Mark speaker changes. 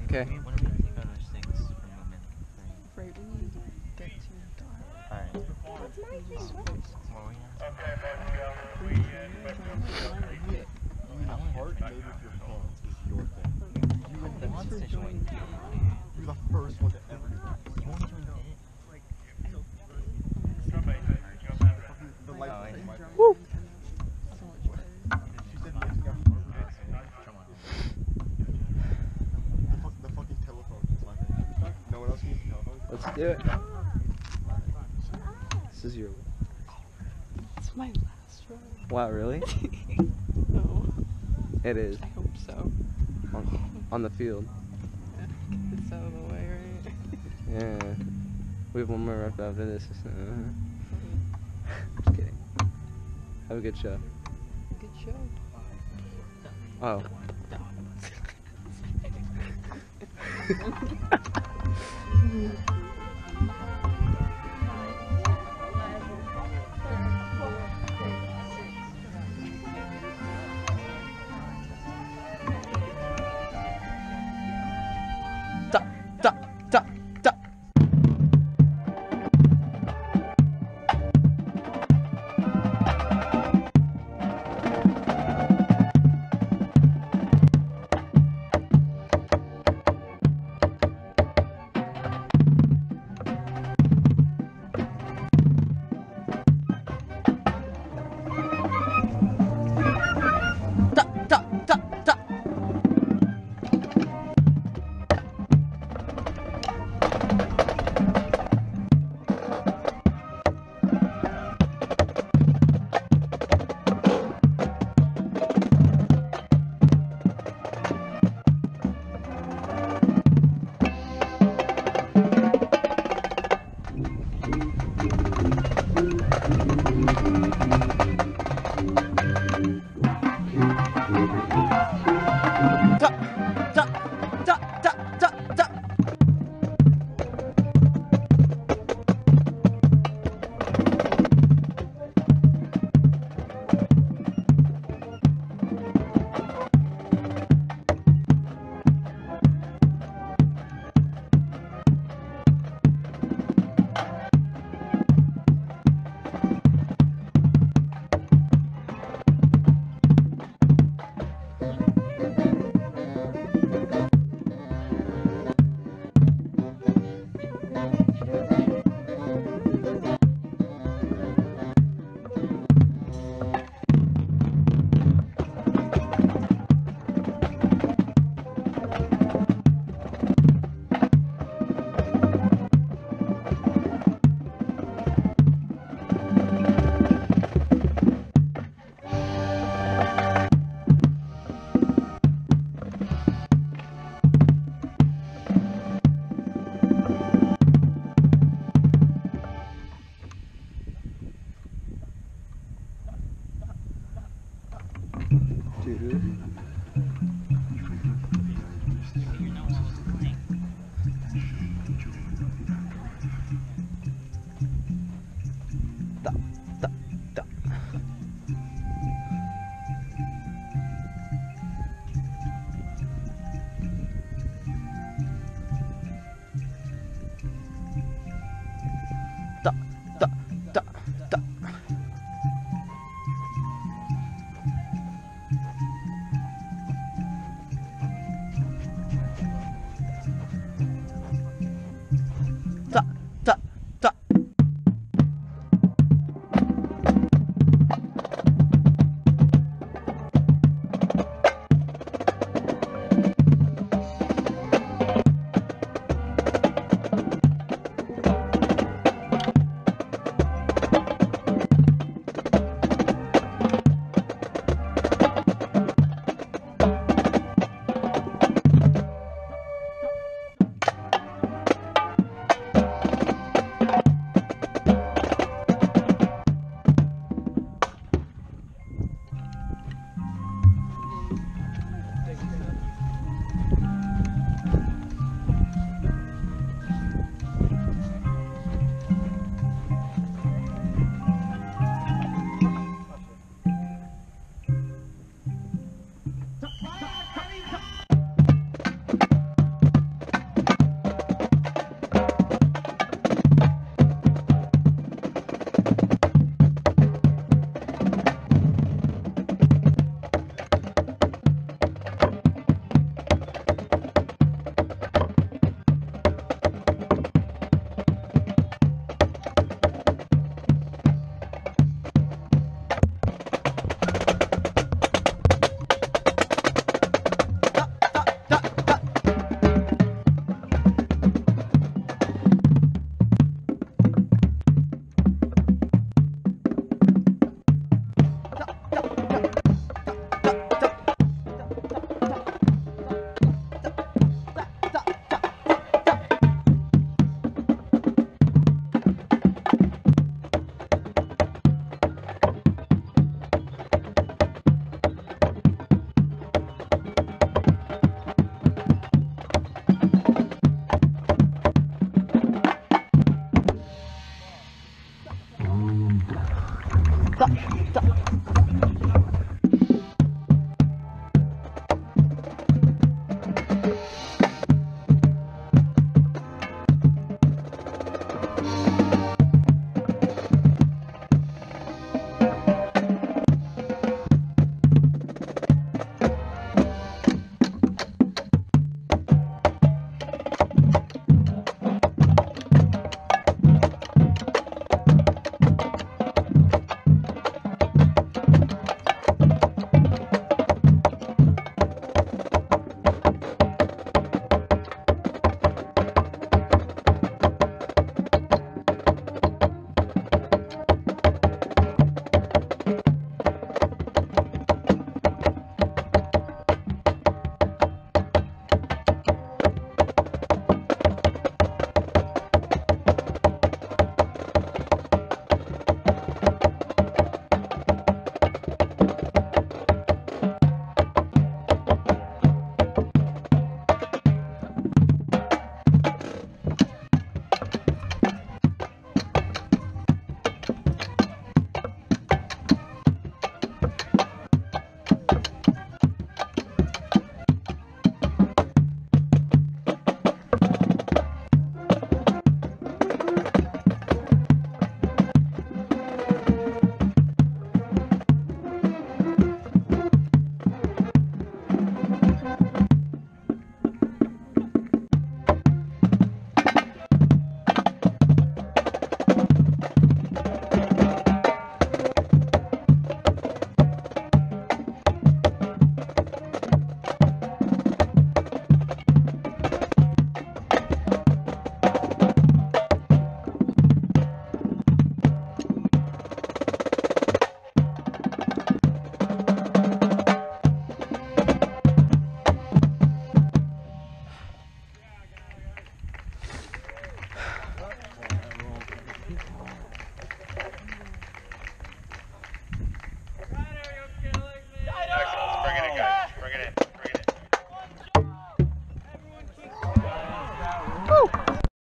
Speaker 1: Okay.
Speaker 2: When do we take out our sticks for movement?
Speaker 3: Right when you get to the dock.
Speaker 2: Alright.
Speaker 3: What
Speaker 2: Where were we at?
Speaker 4: The heart made with your hands is your thing. You
Speaker 2: Wants
Speaker 4: invented
Speaker 2: to join
Speaker 4: it. You're the first one to ever do it.
Speaker 2: You want to join it?
Speaker 4: The life
Speaker 2: Oh,
Speaker 4: thing,
Speaker 2: yeah.
Speaker 4: my
Speaker 3: Woo!
Speaker 4: She said yes, you got the fucking telephone is my thing. No one else needs a telephone?
Speaker 1: Let's do it. This is your.
Speaker 3: It's my last run.
Speaker 1: Wow, really?
Speaker 3: No.
Speaker 1: It is.
Speaker 3: I hope so.
Speaker 1: On the field.
Speaker 3: Get this out of the way, right?
Speaker 1: Yeah. We have one more rep after this. Just kidding. Have a good show.
Speaker 3: Good show.
Speaker 1: Oh. Da, da, da, da. Da, da, da, da. Da, da, da, da, da, da. Two,